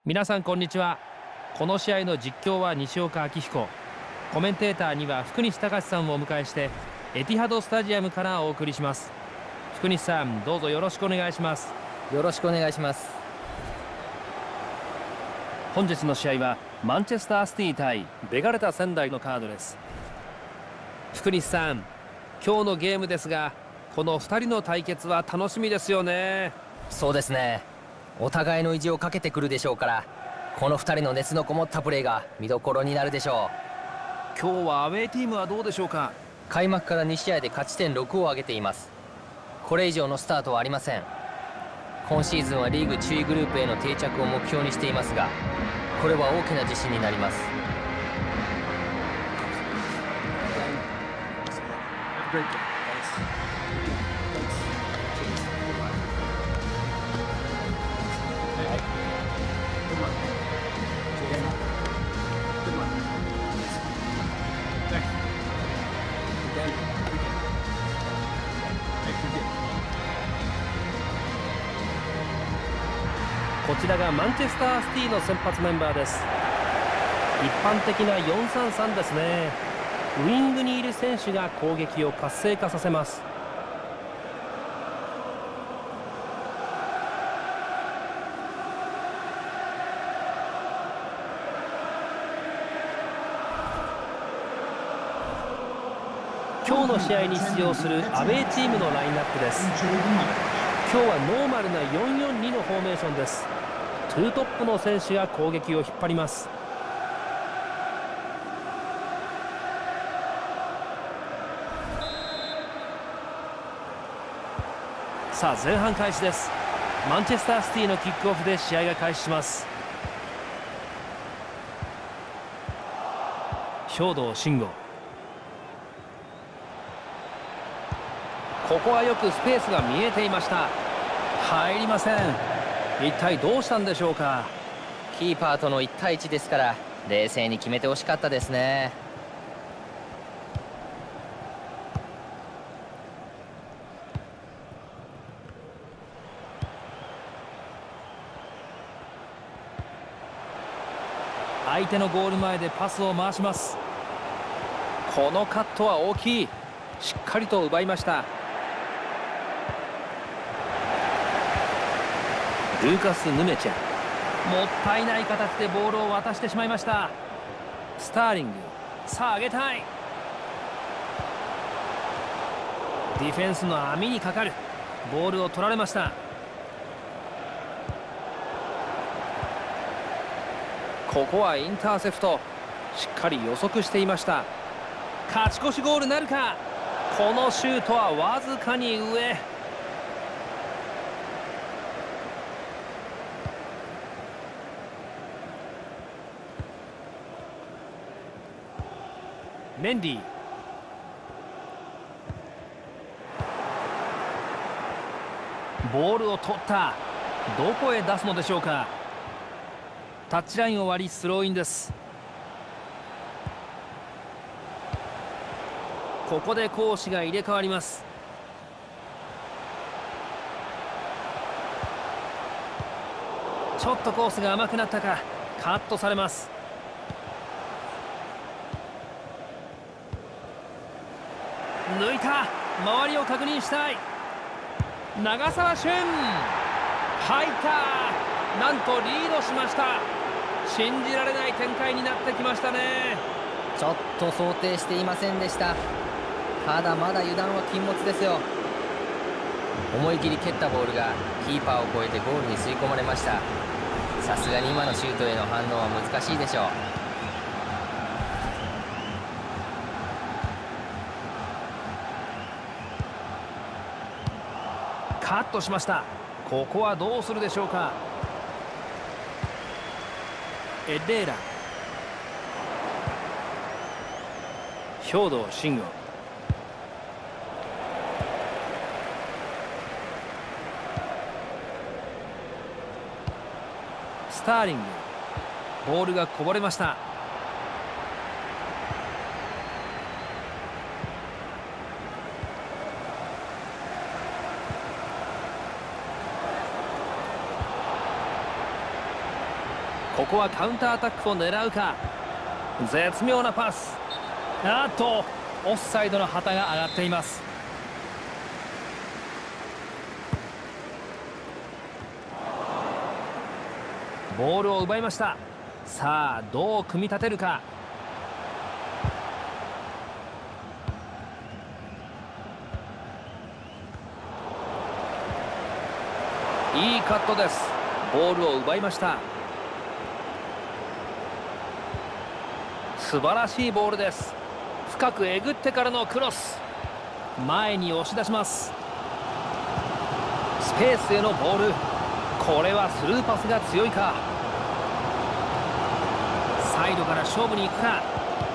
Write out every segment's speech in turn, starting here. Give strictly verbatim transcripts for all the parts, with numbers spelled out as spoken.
皆さんこんにちは。この試合の実況は西岡明彦、コメンテーターには福西隆さんをお迎えしてエティハドスタジアムからお送りします。福西さん、どうぞよろしくお願いします。 よろしくお願いします。 本日の試合はマンチェスターシティ対ベガルタ仙台のカードです。福西さん、今日のゲームですが、このふたりの対決は楽しみですよね。 そうですね。お互いの意地をかけてくるでしょうから、このふたりの熱のこもったプレーが見どころになるでしょう。今日はアウェーチームはどうでしょうか。 開幕からに試合で勝ち点ろくを挙げています。これ以上のスタートはありません。今シーズンはリーグ中位グループへの定着を目標にしていますが、これは大きな自信になります。 こちらがマンチェスターシティの先発メンバーです。一般的な よんさんさん ですね。ウイングにいる選手が攻撃を活性化させます。今日の試合に出場するアウェーチームのラインナップです。今日はノーマルな よんよんに のフォーメーションです。ツートップの選手が攻撃を引っ張ります。さあ前半開始です。マンチェスターシティのキックオフで試合が開始します。兵藤慎吾、ここはよくスペースが見えていました。入りません。一体どうしたんでしょうか。 キーパーとのいち対いちですから、冷静に決めてほしかったですね。 相手のゴール前でパスを回します。このカットは大きい。しっかりと奪いました。ルーカス・ヌメチャ、もったいない形でボールを渡してしまいました。スターリング、さあ上げたい。ディフェンスの網にかかる。ボールを取られました。ここはインターセプト、しっかり予測していました。勝ち越しゴールなるか。このシュートはわずかに上。メンディ、ボールを取った。どこへ出すのでしょうか。タッチラインを割りスローインです。ここで攻守が入れ替わります。ちょっとコースが甘くなったか。カットされます。抜いた。周りを確認したい。長沢俊、入った。なんとリードしました。信じられない展開になってきましたね。 ちょっと想定していませんでした。ただまだ油断は禁物ですよ。思い切り蹴ったボールがキーパーを越えてゴールに吸い込まれました。さすがに今のシュートへの反応は難しいでしょう。 カットしました。ここはどうするでしょうか。エレーラ、兵藤慎吾、スターリング、ボールがこぼれました。 ここはカウンターアタックを狙うか。絶妙なパス。あっとオフサイドの旗が上がっています。ボールを奪いました。さあどう組み立てるか。いいカットです。ボールを奪いました。素晴らしいボールです。深くえぐってからのクロス。前に押し出します。スペースへのボール。これはスルーパスが強いか。サイドから勝負に行くか。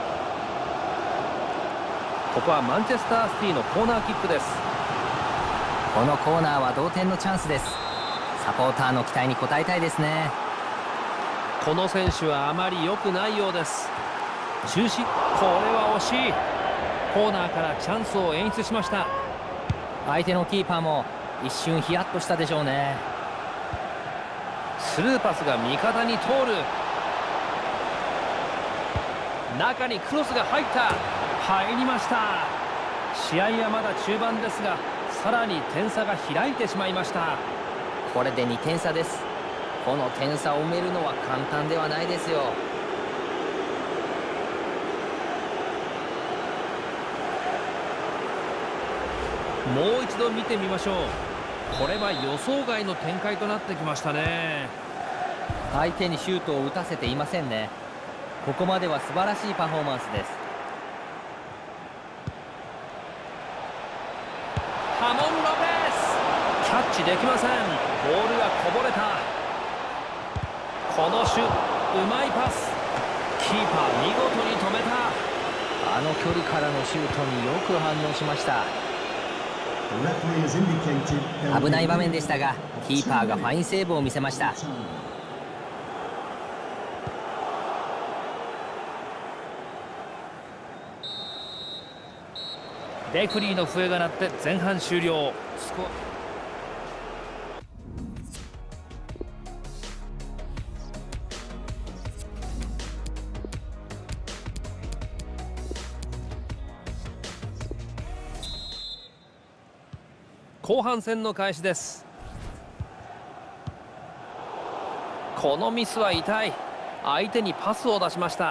ここはマンチェスターシティのコーナーキックです。 このコーナーは同点のチャンスです。サポーターの期待に応えたいですね。 この選手はあまり良くないようです。中止。これは惜しい。コーナーからチャンスを演出しました。 相手のキーパーも一瞬ヒヤッとしたでしょうね。 スルーパスが味方に通る。中にクロスが入った。入りました。試合はまだ中盤ですが、さらに点差が開いてしまいました。 これでにてん差です。この点差を埋めるのは簡単ではないですよ。 もう一度見てみましょう。これは予想外の展開となってきましたね。 相手にシュートを打たせていませんね。ここまでは素晴らしいパフォーマンスです。 ハモン・ロペス、キャッチできません。ボールがこぼれた。このシュ、うまいパス。キーパー見事に止めた。 あの距離からのシュートによく反応しました。危ない場面でしたが、キーパーがファインセーブを見せました。 レフリーの笛が鳴って前半終了。スコ後半戦の開始です。このミスは痛い。相手にパスを出しました。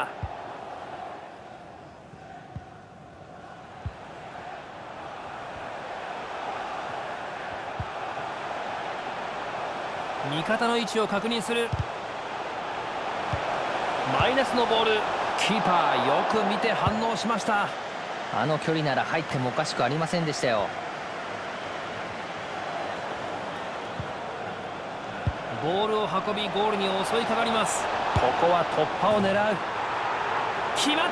味方の位置を確認する。マイナスのボール。キーパーよく見て反応しました。 あの距離なら入ってもおかしくありませんでしたよ。 ボールを運びゴールに襲いかかります。ここは突破を狙う。決まった。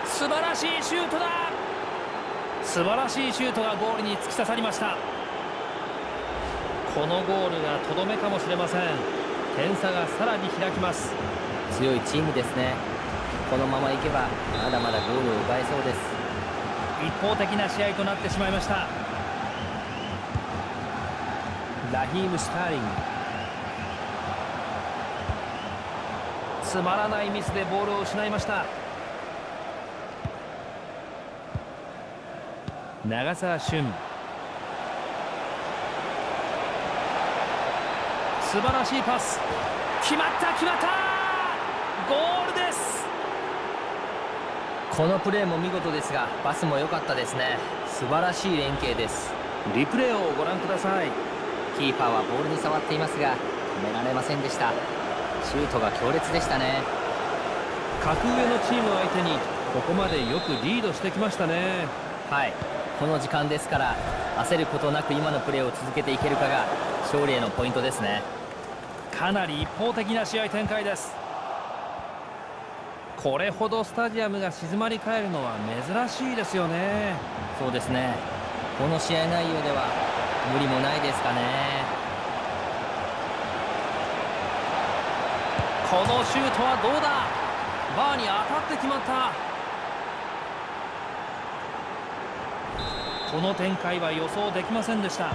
素晴らしいシュートだ。素晴らしいシュートがゴールに突き刺さりました。このゴールがとどめかもしれません。点差がさらに開きます。 強いチームですね。このままいけばまだまだゴールを奪えそうです。 一方的な試合となってしまいました。ラヒーム・スターリング、つまらないミスでボールを失いました。長澤俊、素晴らしいパス。決まった決まった。ゴールです。 このプレーも見事ですが、パスも良かったですね。素晴らしい連携です。 リプレーをご覧ください。 キーパーはボールに触っていますが止められませんでした。シュートが強烈でしたね。 格上のチーム相手にここまでよくリードしてきましたね。 はい、この時間ですから焦ることなく今のプレーを続けていけるかが勝利へのポイントですね。 かなり一方的な試合展開です。これほどスタジアムが静まり返るのは珍しいですよね。 そうですね。この試合内容では無理もないですかね。 このシュートはどうだ。バーに当たって決まった。この展開は予想できませんでした。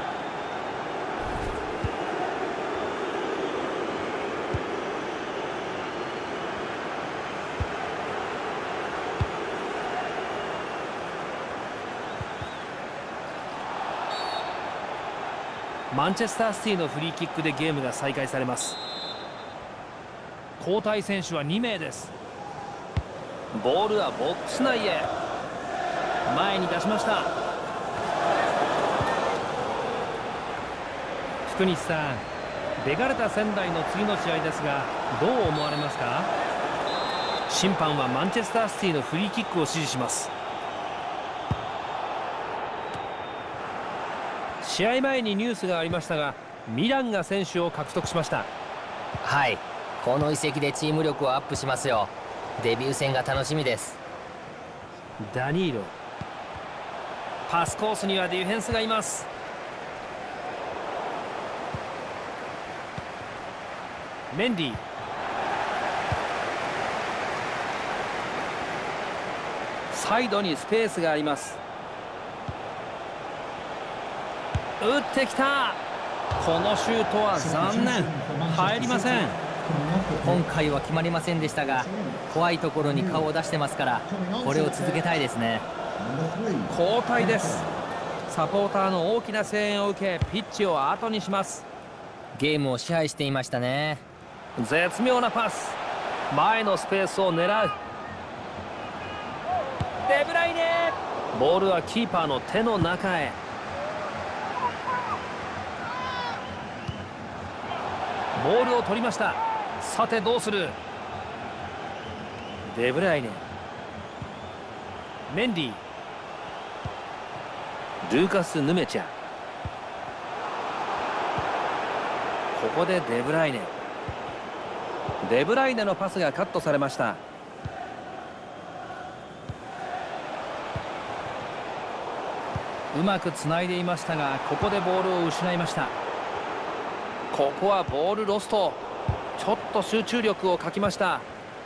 マンチェスターシティのフリーキックでゲームが再開されます。交代選手はにめいです。ボールはボックス内へ、前に出しました。福西さん、ベガルタ仙台の次の試合ですがどう思われますか？審判はマンチェスターシティのフリーキックを指示します。試合前にニュースがありましたが、ミランが選手を獲得しました。 はい、この移籍でチーム力をアップしますよ。デビュー戦が楽しみです。 ダニーロ、パスコースにはディフェンスがいます。メンディ、サイドにスペースがあります。打ってきた。このシュートは残念、入りません。 今回は決まりませんでしたが、怖いところに顔を出してますから、これを続けたいですね。 交代です。サポーターの大きな声援を受け、ピッチを後にします。 ゲームを支配していましたね。 絶妙なパス、前のスペースを狙う。デブライネ、ボールはキーパーの手の中へ。ボールを取りました。さてどうする。デブライネ、メンディ、ルーカス・ヌメチャ、ここでデブライネ。デブライネのパスがカットされました。うまくつないでいましたが、ここでボールを失いました。ここはボールロスト。ちょっと集中力を欠きました。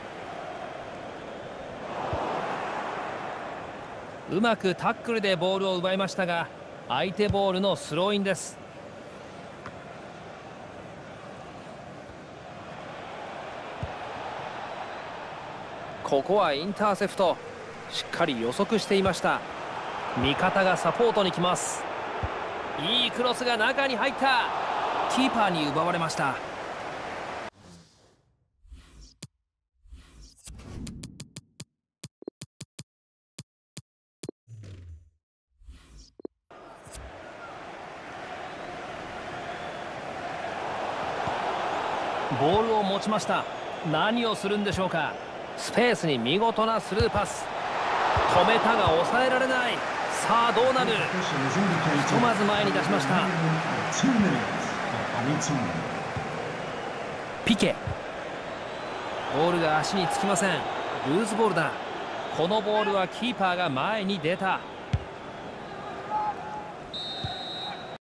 うまくタックルでボールを奪いましたが、相手ボールのスローインです。ここはインターセプト、しっかり予測していました。味方がサポートに来ます。いいクロスが中に入った。キーパーに奪われました。ボールを持ちました。何をするんでしょうか。スペースに見事なスルーパス。止めたが抑えられない。さあどうなる。ひとまず前に出しました。ピケ、ボールが足につきません。ルーズボールだ。このボールはキーパーが前に出た。